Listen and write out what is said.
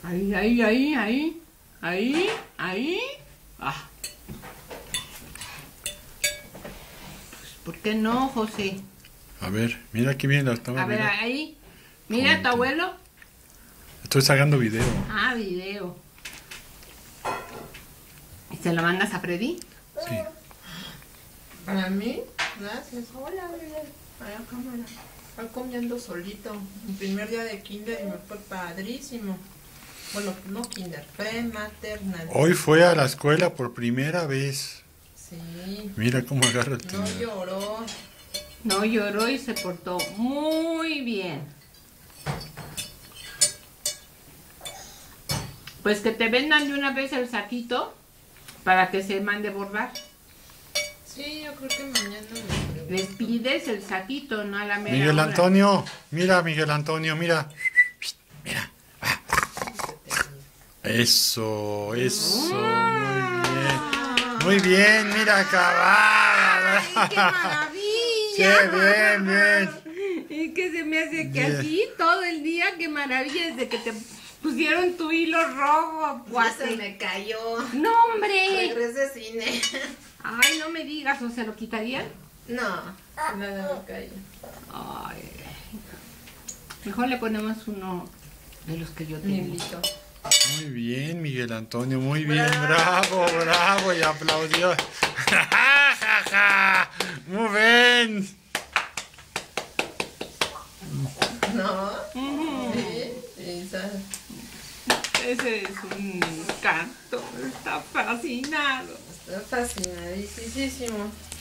Ahí, ahí, ahí, ahí. Ahí, ahí. Ah. Pues, ¿por qué no, José? A ver, mira qué bien la estaba A ver, viendo. ahí. Mira, tu abuelo. Estoy sacando video. Ah, video. ¿Y se lo mandas a Freddy? Sí. Para mí, gracias. Hola, bebé. A la cámara. Estoy comiendo solito. Mi primer día de kinder y me fue padrísimo. Bueno, no kinder, fue maternal. Hoy fue a la escuela por primera vez. Sí. Mira cómo agarra el No tenedor. lloró. No lloró y se portó muy bien. Pues que te vendan de una vez el saquito para que se mande bordar. Sí, yo creo que mañana me Les pides el saquito, no a la mera Miguel hora. Antonio, mira Miguel Antonio, mira. Mira. Eso, eso, muy bien. Muy bien, mira acabada. ¡Ay, qué maravilla! Qué bien, bien. Y que se me hace que Bien. así todo el día, qué maravilla, desde que te pusieron tu hilo rojo, Ya cuate. se me cayó. ¡No, hombre! Regresé de cine. Ay, no me digas, ¿o se lo quitarían? No, nada me cayó. Ay. Mejor le ponemos uno de los que yo tengo. Milito. Muy bien, Miguel Antonio, muy bien. Bravo, bravo, y aplaudió. Muy bien. ¿No? Ujú. Sí, esa. Ese es un encanto, está fascinado. Está fascinadísimo.